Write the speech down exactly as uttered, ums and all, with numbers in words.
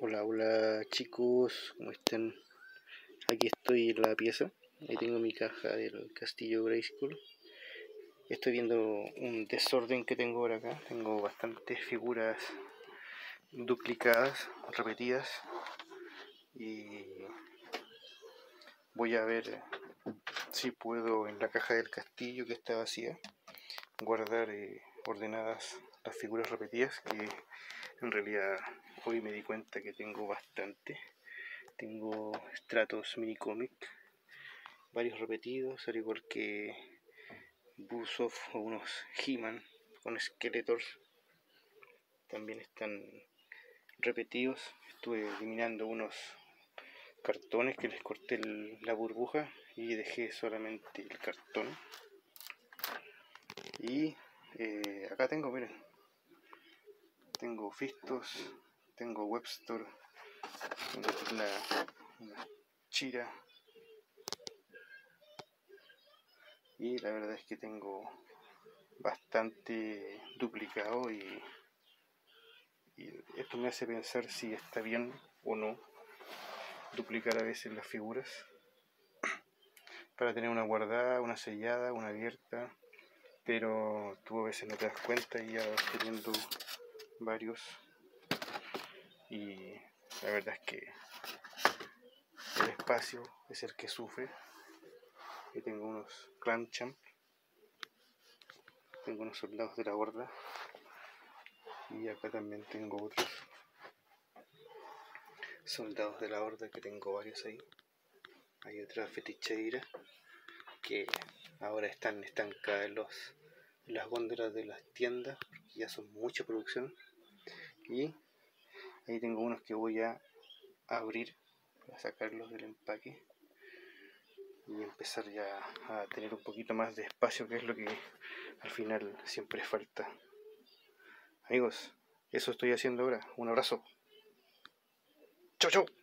Hola, hola chicos, ¿cómo están? Aquí estoy en la pieza, ahí tengo mi caja del castillo Grayskull. Estoy viendo un desorden que tengo por acá, tengo bastantes figuras duplicadas, repetidas, y voy a ver si puedo en la caja del castillo, que está vacía, guardar eh, ordenadas las figuras repetidas, que en realidad hoy me di cuenta que tengo bastante. Tengo Stratos Mini Comic, varios repetidos, al igual que Buzzov o unos He-Man con Skeletors. También están repetidos. Estuve eliminando unos cartones que les corté el, la burbuja y dejé solamente el cartón. Y eh, acá tengo, miren, tengo Fistos, tengo Webster, tengo una, una Chira. Y la verdad es que tengo bastante duplicado y, y esto me hace pensar si está bien o no duplicar a veces las figuras para tener una guardada, una sellada, una abierta, pero tú a veces no te das cuenta y ya vas teniendo varios, y la verdad es que el espacio es el que sufre. Aquí tengo unos Clan Champ, tengo unos soldados de la horda, y acá también tengo otros soldados de la horda, que tengo varios ahí. Hay otra feticheira que ahora están estancadas en, los, en las góndolas de las tiendas, porque ya son mucha producción. Y ahí tengo unos que voy a abrir para sacarlos del empaque y empezar ya a tener un poquito más de espacio, que es lo que al final siempre falta. Amigos, eso estoy haciendo ahora. Un abrazo. Chau, chau.